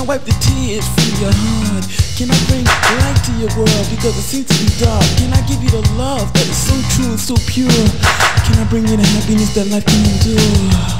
wipe the tears from your heart? Can I bring light to your world because it seems to be dark? Can I give you the love that is so true and so pure? Can I bring you the happiness that life can endure?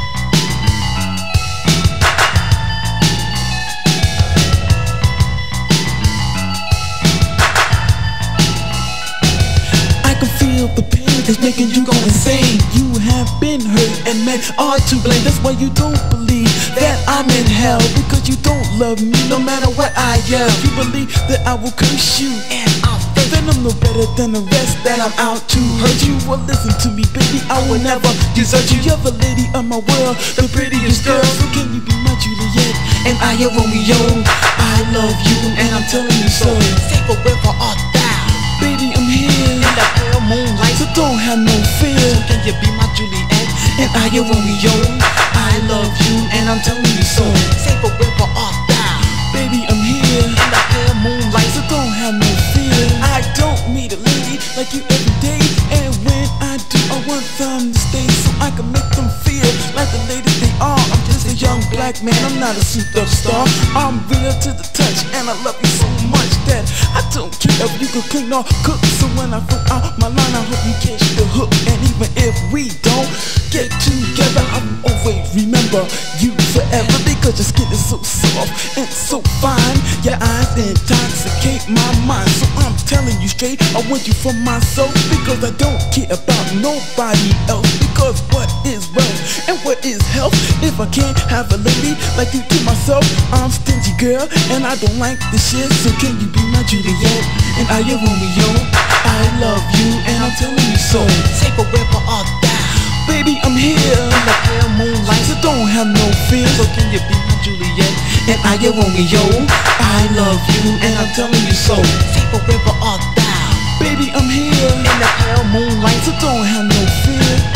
The pain that's making you go insane. You have been hurt and men are to blame. That's why you don't believe that I'm in hell, because you don't love me no matter what I yell. You believe that I will curse you and I'll fail. Then I'm no better than the rest, that I'm out to hurt you. Well, listen to me, baby, I will never desert you. You're the lady of my world, the prettiest girl. So can you be my Juliet and I your Romeo? I love you and I'm telling you so. Say forever art thou. Baby, I'm here in the pale moonlight, so don't have no fear. So can you be my Juliet and I your Romeo? I love you and I'm telling you so. Say forever art thou. Baby, I'm here in the pale moonlight, so don't have no fear. I don't meet a lady like you every day, and when I do, I want them to stay so I can make them feel like the ladies they are. I'm just a young black man, I'm not a souped up star. I'm real to the touch and I love you so much that I don't care if you could clean or cook. So when I throw out my line, I hope you catch the hook. And even if we don't get together, I will always remember you forever, because your skin is so soft and so fine. Your eyes intoxicate my mind. So I'm telling you straight, I want you for myself, because I don't care about nobody else. Because what is wealth and what is health if I can't have a lady like you to myself? I'm stingy, girl, and I don't like this shit. So can you be my Juliet and I your Romeo? I love you and I'm telling you so. Say forever art thou. Baby, I'm here in the pale moonlight, so don't have no fear. So can you be my Juliet and I your Romeo? I love you and I'm telling you so. Say forever art thou. Baby, I'm here in the pale moonlight, so don't have no fear.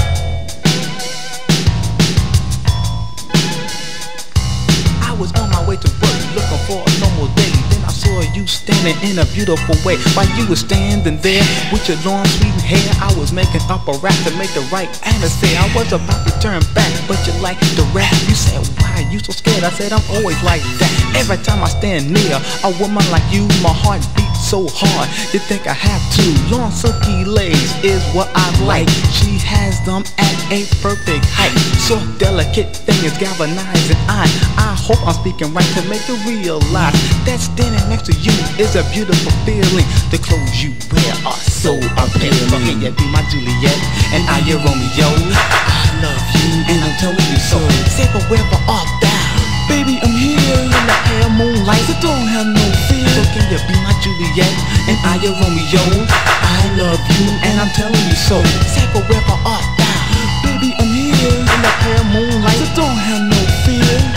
I was on my way to work looking for a normal day. Then I saw you standing in a beautiful way. While you were standing there with your long sweet hair, I was making up a rap to make the right answer. I was about to turn back, but you liked the rap. You said, why you so scared? I said, I'm always like that. Every time I stand near a woman like you, my heart beats so hard, you think I have to. Long silky legs is what I like. She has them at a perfect height. So delicate things galvanizing. I hope I'm speaking right to make you realize that standing next to you is a beautiful feeling. The clothes you wear are so appealing. So can you be my Juliet and I your Romeo? I love you and I'm telling you so. Say forever art thou. Baby, I'm here in the pale moonlight, so don't have no fear. So can you be my Juliet and I your Romeo? I love you and I'm telling you so. Say forever art thou. Baby, I'm here in the pale moonlight, so don't have no fear.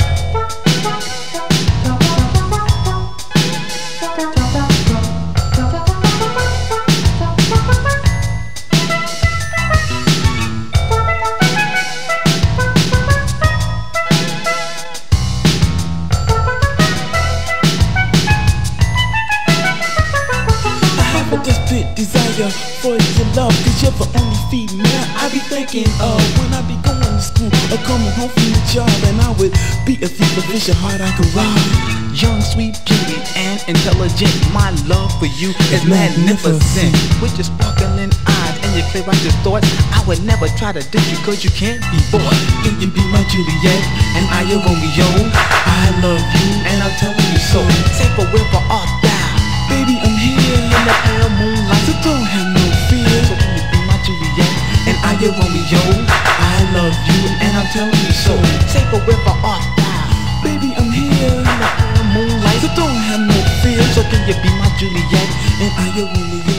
Desire for your love, cause you're the only female I be thinking of when I be going to school or coming home from the job. And I would be a thief of fish, a heart I could rob. Young, sweet beauty and intelligent, my love for you is magnificent. With your sparkling eyes and your clear righteous thoughts, I would never try to ditch you, cause you can't be bought. Can you be my Juliet and I your Romeo? I love you and I'm telling you so. Say forever art thou. Baby, I'm here in the pale moonlight, so don't have no fear. So can you be my Juliet and I your Romeo? I love you and I'm telling you so. Say forever art thou. Baby, I'm here in the pale moonlight, so don't have no fear. So can you be my Juliet and I your Romeo?